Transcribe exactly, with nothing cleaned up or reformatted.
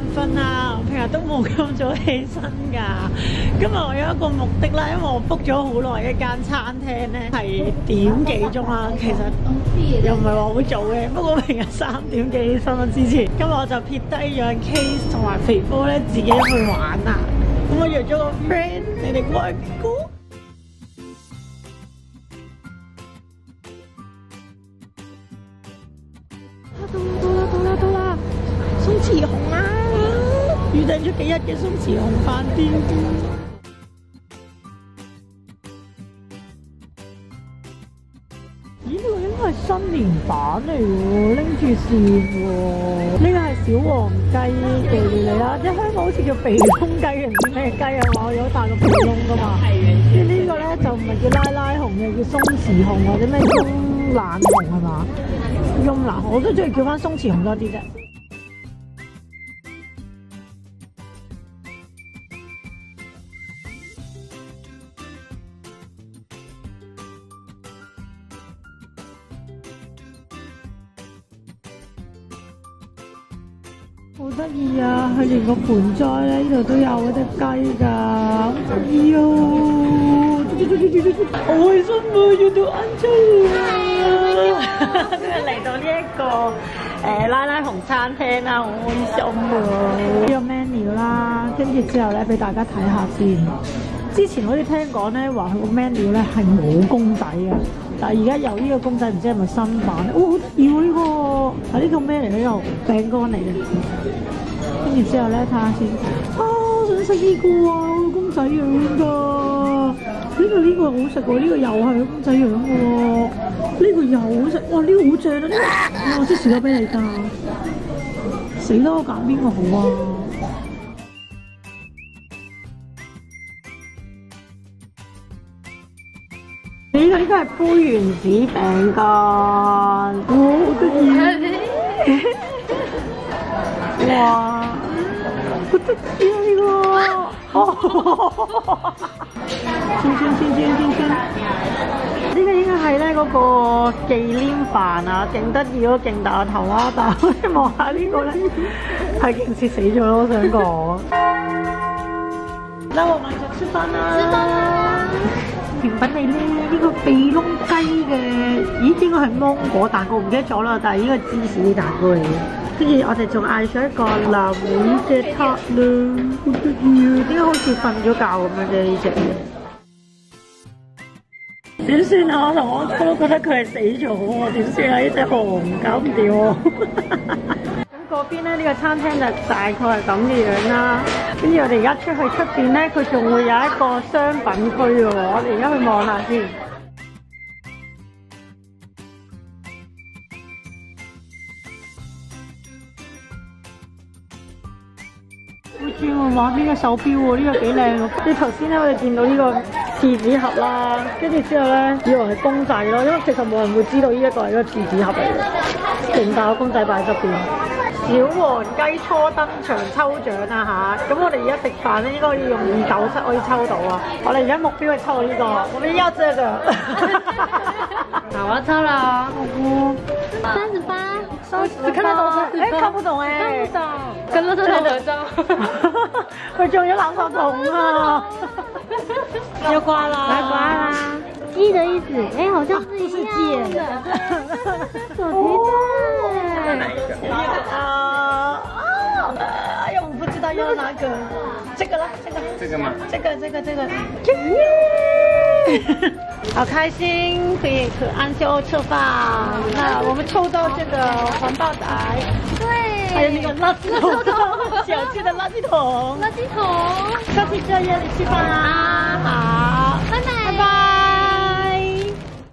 瞓啊！我平日都冇咁早起身㗎。今日我有一個目的啦，因為我 book 咗好耐一間餐廳咧，係點幾鐘啦。其實又唔係話好早嘅，不過平日三點幾起身啦。之前今日我就撇低咗 Case 同埋肥波咧，自己去玩啊。咁我約咗個 friend， 你哋過嚟估。到啦到啦到啦到啦！鬆弛紅啊！預訂咗幾日嘅鬆弛紅飯店。咦？呢個應該係新年版嚟喎，拎住線喎。呢個係小黃雞嘅嚟啦，即係香港好似叫鼻窿雞定唔知咩雞啊嘛，有大個鼻窿噶嘛。跟住呢個咧就唔係叫拉拉紅嘅，叫鬆弛紅或者咩慵懶紅係嘛？慵懶我都中意叫翻鬆弛紅多啲啫。好得意啊！佢連個盆栽咧，呢度都有嗰隻雞㗎，好得意哦！好開心啊！要到晏晝啊！今日嚟到呢一個誒拉拉紅餐廳啦，好開心啊！呢個 menu 啦，跟住之後咧俾大家睇下先。之前好似聽講咧話佢個 menu 咧係冇公仔嘅，但係而家有呢個公仔，唔知係咪新版？哦，好得意喎呢個！啊呢個咩嚟嘅？呢個餅乾嚟嘅。跟住之後咧睇下先。啊，想食呢個啊，公仔樣㗎。呢個呢個好食喎，呢個又係公仔樣嘅喎。呢個又好食，哇！呢個好正啊！呢個我即時咗俾你㗎。死啦！我揀邊個好啊？呢個應該係杯原子餅乾，哇！好得意！哇！好得意啊呢個！圈圈圈圈圈圈！呢個應該係咧嗰個忌廉飯啊，勁得意咯，勁大個頭啦！但係我望下呢個咧，係勁似死咗咯，我想講。那我們就吃飯啦！吃飯啦！甜品嚟咧，呢個鼻窿雞嘅，咦？應該係芒果蛋糕，唔記得咗啦，但係呢個芝士蛋糕嚟嘅。跟住我哋仲嗌咗一個藍莓嘅塔啦，好得意啊！點解好似瞓咗覺咁樣嘅呢隻？點算啊？我同我哥都覺得佢係死咗喎，點算啊？呢隻熊搞唔掂喎。咁嗰邊咧，呢個餐廳就大概係咁嘅樣啦。跟住我哋而家出去出邊咧，佢仲會有一個商品區嘅喎。我哋而家去望下先。好轉喎，玩呢個手錶喎，呢、這個幾靚喎。即係頭先咧，我哋見到呢個廁紙盒啦，跟住之後咧，以為係公仔咯，因為其實冇人會知道呢一個係一個廁紙盒嚟嘅，勁大個公仔擺喺側邊。小黃雞初登場抽獎啊嚇！咁我哋而家食飯咧，應該可以用二九七可以抽到啊！我哋而家目標係抽到呢、這個，我哋要這個。嗱，我抽啦，我三十八， 三十八，看得懂嗎？哎，看不懂哎， 看不懂，跟垃圾桶合照。 佢中咗垃圾桶啊！要刮啦， 来刮啦！一的意思，哎，好像是一樣的。手提袋。 啊啊！哎呀，我不知道要哪個，這個啦，這個， 這個嗎？ 這個，這個，這個，好開心，可以可按鈕吃飯。那我們抽到這個環保袋， 對， 還有那個垃圾桶，小氣的垃圾桶， 垃圾桶。 下次再約你吃飯啊！好， 拜拜。 拜拜。